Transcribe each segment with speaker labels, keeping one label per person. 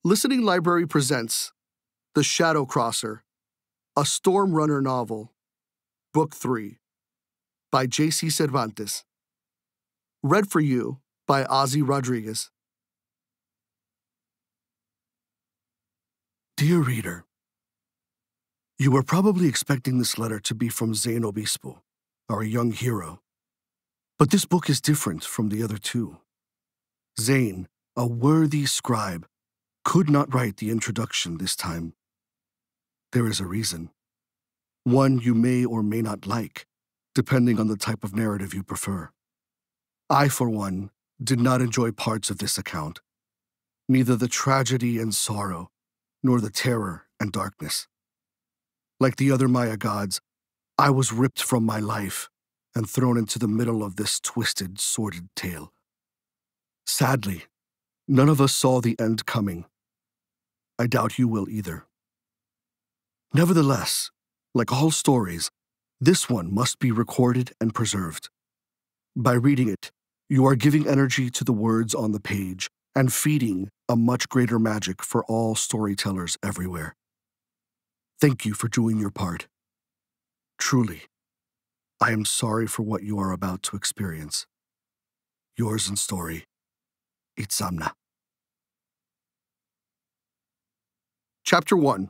Speaker 1: Listening Library presents The Shadow Crosser, a Storm Runner novel, Book 3, by J.C. Cervantes. Read for you by Ozzie Rodriguez. Dear reader, you were probably expecting this letter to be from Zane Obispo, our young hero. But this book is different from the other two. Zane, a worthy scribe, could not write the introduction this time. There is a reason. One you may or may not like, depending on the type of narrative you prefer. I, for one, did not enjoy parts of this account, neither the tragedy and sorrow, nor the terror and darkness. Like the other Maya gods, I was ripped from my life and thrown into the middle of this twisted, sordid tale. Sadly, none of us saw the end coming. I doubt you will either. Nevertheless, like all stories, this one must be recorded and preserved. By reading it, you are giving energy to the words on the page and feeding a much greater magic for all storytellers everywhere. Thank you for doing your part. Truly, I am sorry for what you are about to experience. Yours in story, Itzamna. Chapter 1.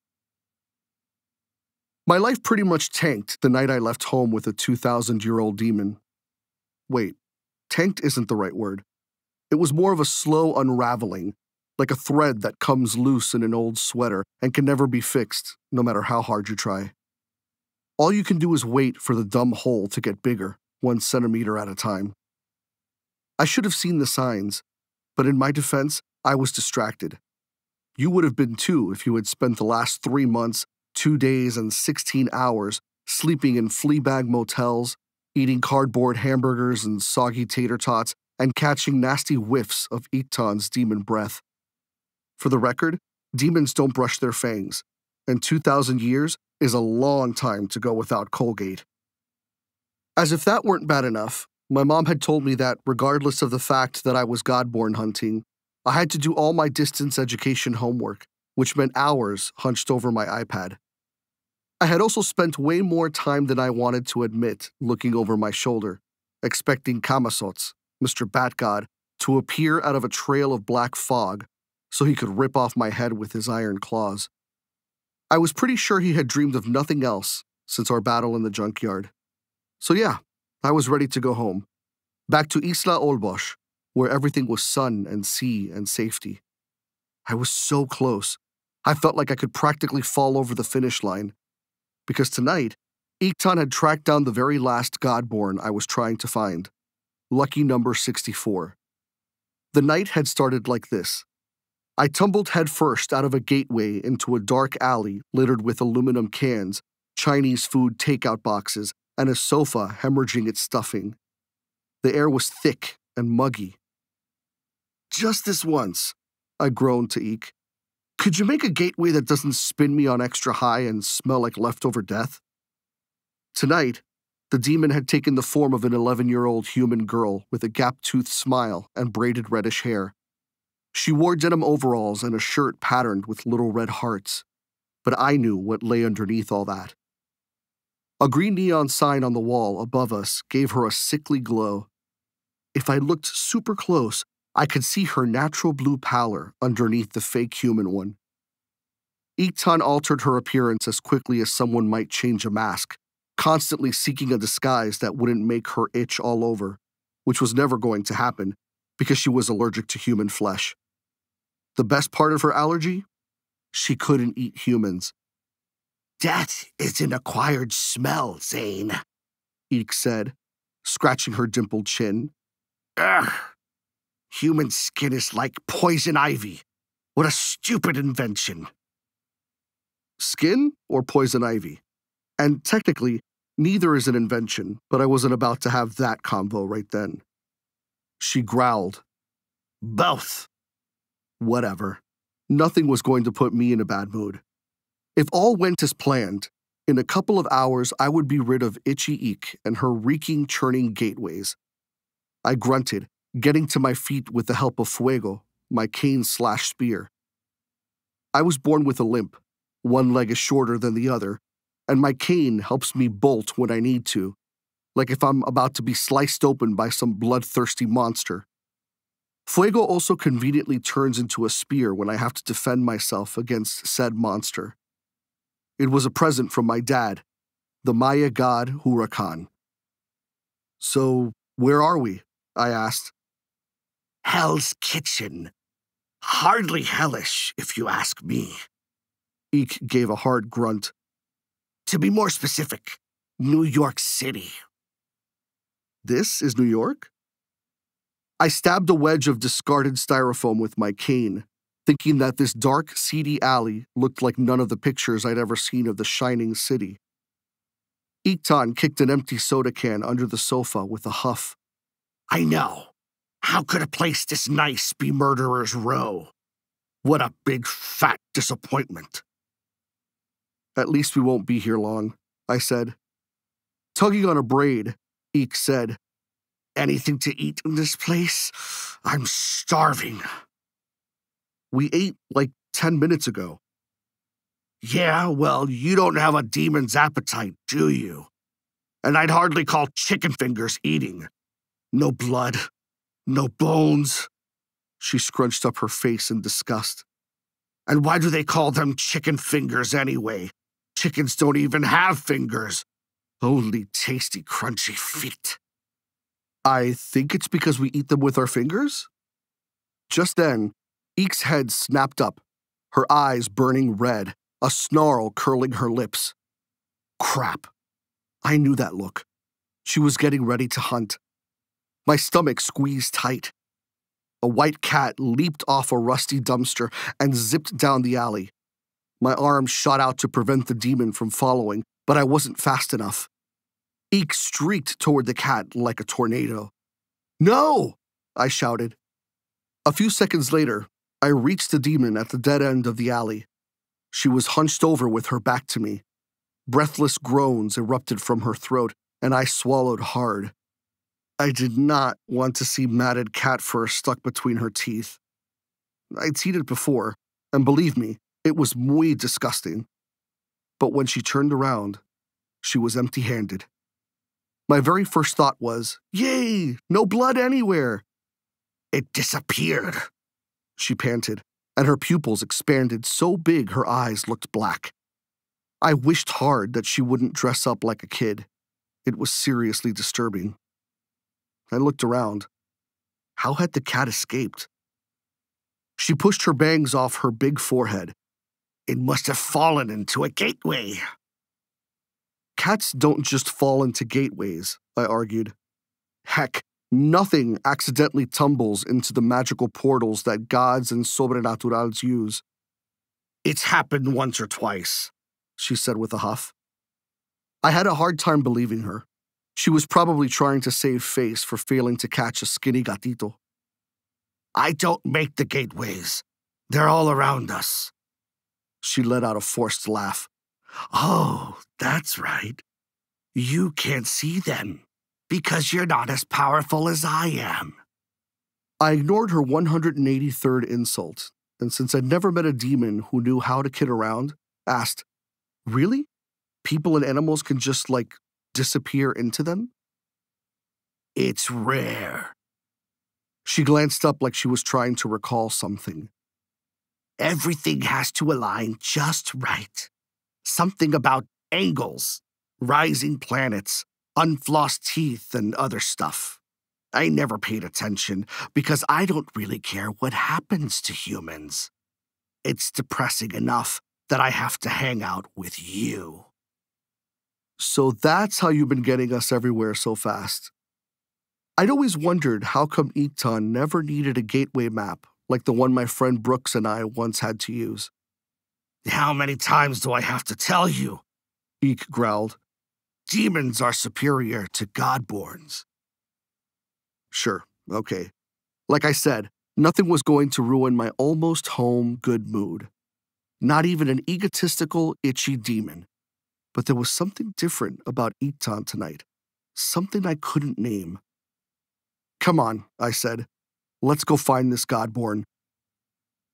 Speaker 1: My life pretty much tanked the night I left home with a 2,000-year-old demon. Wait, tanked isn't the right word. It was more of a slow unraveling, like a thread that comes loose in an old sweater and can never be fixed, no matter how hard you try. All you can do is wait for the dumb hole to get bigger, 1 centimeter at a time. I should have seen the signs, but in my defense, I was distracted. You would have been too if you had spent the last 3 months, 2 days, and 16 hours sleeping in flea-bag motels, eating cardboard hamburgers and soggy tater tots, and catching nasty whiffs of Iktan's demon breath. For the record, demons don't brush their fangs, and 2,000 years is a long time to go without Colgate. As if that weren't bad enough, my mom had told me that, regardless of the fact that I was godborn hunting, I had to do all my distance education homework, which meant hours hunched over my iPad. I had also spent way more time than I wanted to admit looking over my shoulder, expecting Kamasots, Mr. Bat God, to appear out of a trail of black fog so he could rip off my head with his iron claws. I was pretty sure he had dreamed of nothing else since our battle in the junkyard. So yeah, I was ready to go home, back to Isla Olbosch, where everything was sun and sea and safety. I was so close. I felt like I could practically fall over the finish line, because tonight, Iktan had tracked down the very last godborn I was trying to find, lucky number 64. The night had started like this. I tumbled headfirst out of a gateway into a dark alley littered with aluminum cans, Chinese food takeout boxes, and a sofa hemorrhaging its stuffing. The air was thick and muggy. "Just this once," I groaned to Eek. "Could you make a gateway that doesn't spin me on extra high and smell like leftover death?" Tonight, the demon had taken the form of an 11-year-old human girl with a gap-toothed smile and braided reddish hair. She wore denim overalls and a shirt patterned with little red hearts, but I knew what lay underneath all that. A green neon sign on the wall above us gave her a sickly glow. If I looked super close, I could see her natural blue pallor underneath the fake human one. Iktan altered her appearance as quickly as someone might change a mask, constantly seeking a disguise that wouldn't make her itch all over, which was never going to happen because she was allergic to human flesh. The best part of her allergy? She couldn't eat humans. "That is an acquired smell, Zane," Eek said, scratching her dimpled chin. "Ugh. Human skin is like poison ivy. What a stupid invention." Skin or poison ivy? And technically, neither is an invention, but I wasn't about to have that convo right then. She growled. "Both." Whatever. Nothing was going to put me in a bad mood. If all went as planned, in a couple of hours I would be rid of Itchy Eek and her reeking, churning gateways. I grunted, getting to my feet with the help of Fuego, my cane/spear. I was born with a limp. One leg is shorter than the other, and my cane helps me bolt when I need to, like if I'm about to be sliced open by some bloodthirsty monster. Fuego also conveniently turns into a spear when I have to defend myself against said monster. It was a present from my dad, the Maya god Huracan. So, where are we? I asked. Hell's Kitchen. Hardly hellish, if you ask me. Eek gave a hard grunt. To be more specific, New York City. This is New York? I stabbed a wedge of discarded styrofoam with my cane, thinking that this dark, seedy alley looked like none of the pictures I'd ever seen of the shining city. Iktan kicked an empty soda can under the sofa with a huff. I know. How could a place this nice be Murderer's Row? What a big, fat disappointment. At least we won't be here long, I said. Tugging on a braid, Eek said, Anything to eat in this place? I'm starving. We ate like 10 minutes ago. Yeah, well, you don't have a demon's appetite, do you? And I'd hardly call chicken fingers eating. No blood, no bones. She scrunched up her face in disgust. And why do they call them chicken fingers anyway? Chickens don't even have fingers. Only tasty, crunchy feet. I think it's because we eat them with our fingers? Just then, Eek's head snapped up, her eyes burning red, a snarl curling her lips. Crap. I knew that look. She was getting ready to hunt. My stomach squeezed tight. A white cat leaped off a rusty dumpster and zipped down the alley. My arm shot out to prevent the demon from following, but I wasn't fast enough. Eek streaked toward the cat like a tornado. No! I shouted. A few seconds later, I reached the demon at the dead end of the alley. She was hunched over with her back to me. Breathless groans erupted from her throat, and I swallowed hard. I did not want to see matted cat fur stuck between her teeth. I'd seen it before, and believe me, it was muy disgusting. But when she turned around, she was empty-handed. My very first thought was, yay, no blood anywhere. It disappeared, she panted, and her pupils expanded so big her eyes looked black. I wished hard that she wouldn't dress up like a kid. It was seriously disturbing. I looked around. How had the cat escaped? She pushed her bangs off her big forehead. It must have fallen into a gateway. Cats don't just fall into gateways, I argued. Heck, nothing accidentally tumbles into the magical portals that gods and sobrenaturals use. It's happened once or twice, she said with a huff. I had a hard time believing her. She was probably trying to save face for failing to catch a skinny gatito. I don't make the gateways. They're all around us. She let out a forced laugh. Oh, that's right. You can't see them because you're not as powerful as I am. I ignored her 183rd insult, and since I'd never met a demon who knew how to kid around, asked, Really? People and animals can just, disappear into them? It's rare. She glanced up like she was trying to recall something. Everything has to align just right. Something about angles, rising planets, unflossed teeth, and other stuff. I never paid attention because I don't really care what happens to humans. It's depressing enough that I have to hang out with you. So that's how you've been getting us everywhere so fast. I'd always wondered how come Iktan never needed a gateway map like the one my friend Brooks and I once had to use. How many times do I have to tell you? Eek growled. Demons are superior to godborns. Sure, okay. Like I said, nothing was going to ruin my almost home good mood. Not even an egotistical, itchy demon. But there was something different about Iktan tonight. Something I couldn't name. Come on, I said. Let's go find this godborn.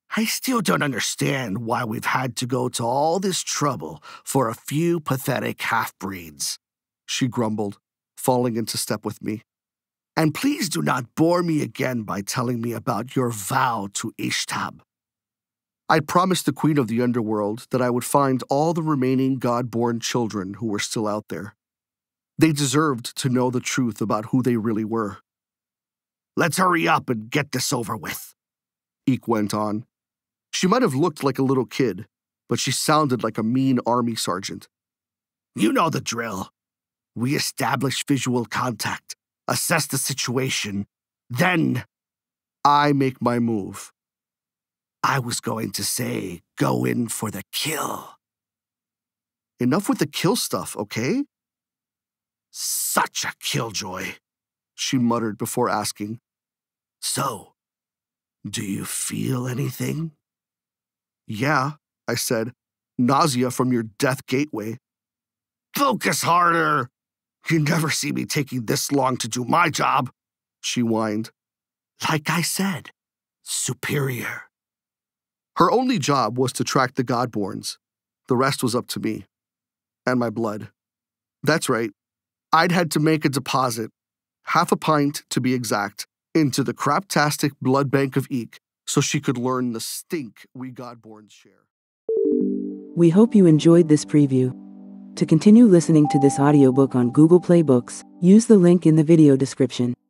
Speaker 1: I still don't understand why we've had to go to all this trouble for a few pathetic half-breeds, she grumbled, falling into step with me. And please do not bore me again by telling me about your vow to Ishtab. I'd promised the queen of the underworld that I would find all the remaining god-born children who were still out there. They deserved to know the truth about who they really were. Let's hurry up and get this over with, Eek went on. She might have looked like a little kid, but she sounded like a mean army sergeant. You know the drill. We establish visual contact, assess the situation, then I make my move. I was going to say, go in for the kill. Enough with the kill stuff, okay? Such a killjoy, she muttered before asking. So, do you feel anything? Yeah, I said. Nausea from your death gateway. Focus harder! You never see me taking this long to do my job, she whined. Like I said, superior. Her only job was to track the godborns. The rest was up to me. And my blood. That's right. I'd had to make a deposit, half a pint to be exact, into the craptastic blood bank of Eek so she could learn the stink we godborns share.
Speaker 2: We hope you enjoyed this preview. To continue listening to this audiobook on Google Play Books, use the link in the video description.